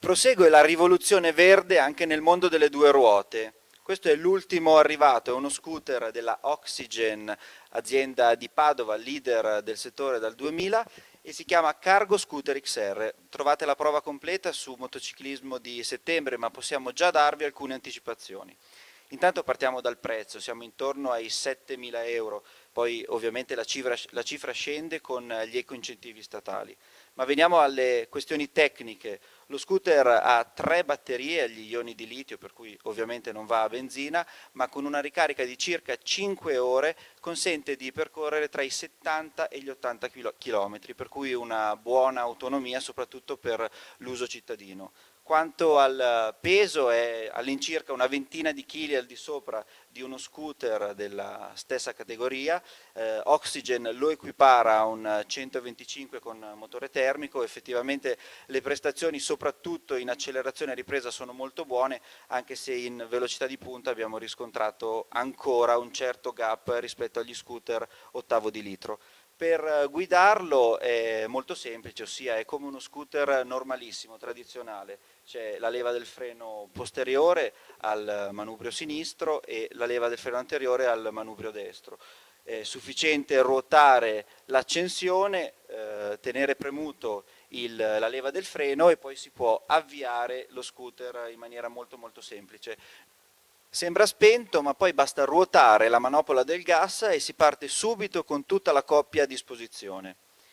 Prosegue la rivoluzione verde anche nel mondo delle due ruote. Questo è l'ultimo arrivato, è uno scooter della Oxygen, azienda di Padova, leader del settore dal 2000, e si chiama Cargo Scooter XR. Trovate la prova completa su Motociclismo di settembre, ma possiamo già darvi alcune anticipazioni. Intanto partiamo dal prezzo, siamo intorno ai 7.000 euro, poi ovviamente la cifra scende con gli eco-incentivi statali. Ma veniamo alle questioni tecniche. Lo scooter ha 3 batterie agli ioni di litio, per cui ovviamente non va a benzina, ma con una ricarica di circa 5 ore consente di percorrere tra i 70 e gli 80 km, per cui una buona autonomia soprattutto per l'uso cittadino. Quanto al peso, è all'incirca una ventina di chili al di sopra di uno scooter della stessa categoria. Oxygen lo equipara a un 125 con motore termico. Effettivamente le prestazioni soprattutto in accelerazione e ripresa sono molto buone, anche se in velocità di punta abbiamo riscontrato ancora un certo gap rispetto agli scooter ottavo di litro. Per guidarlo è molto semplice, ossia è come uno scooter normalissimo, tradizionale. C'è la leva del freno posteriore al manubrio sinistro e la leva del freno anteriore al manubrio destro. È sufficiente ruotare l'accensione, tenere premuto la leva del freno e poi si può avviare lo scooter in maniera molto semplice. Sembra spento, ma poi basta ruotare la manopola del gas e si parte subito con tutta la coppia a disposizione.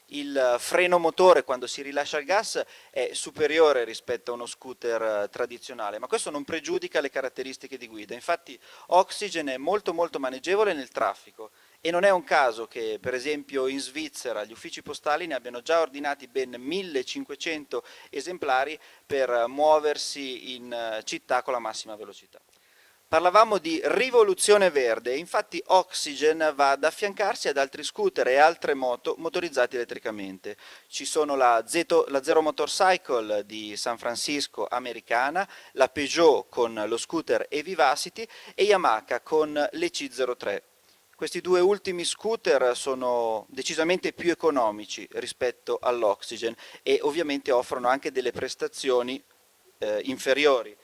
Il freno motore quando si rilascia il gas è superiore rispetto a uno scooter tradizionale, ma questo non pregiudica le caratteristiche di guida. Infatti Oxygen è molto maneggevole nel traffico e non è un caso che per esempio in Svizzera gli uffici postali ne abbiano già ordinati ben 1500 esemplari per muoversi in città con la massima velocità. Parlavamo di rivoluzione verde, infatti Oxygen va ad affiancarsi ad altri scooter e altre moto motorizzati elettricamente. Ci sono la Zero Motorcycle di San Francisco americana, la Peugeot con lo scooter e-Vivacity e Yamaha con l'EC03. Questi due ultimi scooter sono decisamente più economici rispetto all'Oxygen e ovviamente offrono anche delle prestazioni inferiori.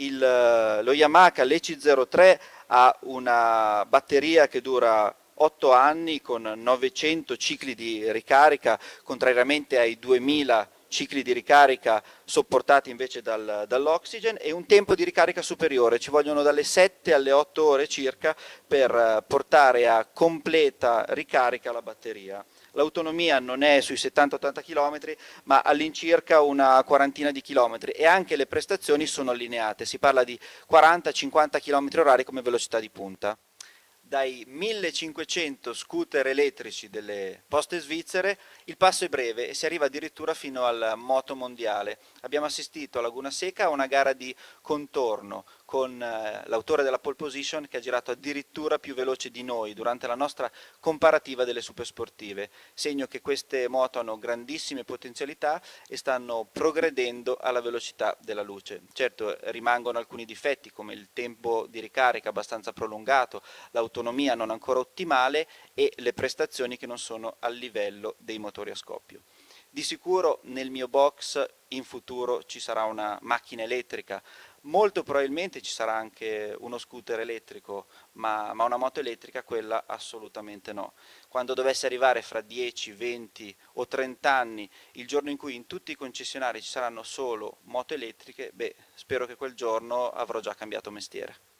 Lo Yamaha l'EC03 ha una batteria che dura 8 anni con 900 cicli di ricarica, contrariamente ai 2000 cicli di ricarica sopportati invece dall'Oxygen, e un tempo di ricarica superiore, ci vogliono dalle 7 alle 8 ore circa per portare a completa ricarica la batteria. L'autonomia non è sui 70-80 km, ma all'incirca una quarantina di chilometri e anche le prestazioni sono allineate, si parla di 40-50 km/h come velocità di punta. Dai 1500 scooter elettrici delle poste svizzere il passo è breve e si arriva addirittura fino al moto mondiale. Abbiamo assistito a Laguna Seca a una gara di contorno con l'autore della pole position che ha girato addirittura più veloce di noi durante la nostra comparativa delle supersportive, segno che queste moto hanno grandissime potenzialità e stanno progredendo alla velocità della luce. Certo, rimangono alcuni difetti come il tempo di ricarica abbastanza prolungato, l'autonomia non ancora ottimale e le prestazioni che non sono al livello dei motori a scoppio. Di sicuro nel mio box in futuro ci sarà una macchina elettrica, molto probabilmente ci sarà anche uno scooter elettrico, ma una moto elettrica quella assolutamente no. Quando dovesse arrivare fra 10, 20 o 30 anni il giorno in cui in tutti i concessionari ci saranno solo moto elettriche, beh, spero che quel giorno avrò già cambiato mestiere.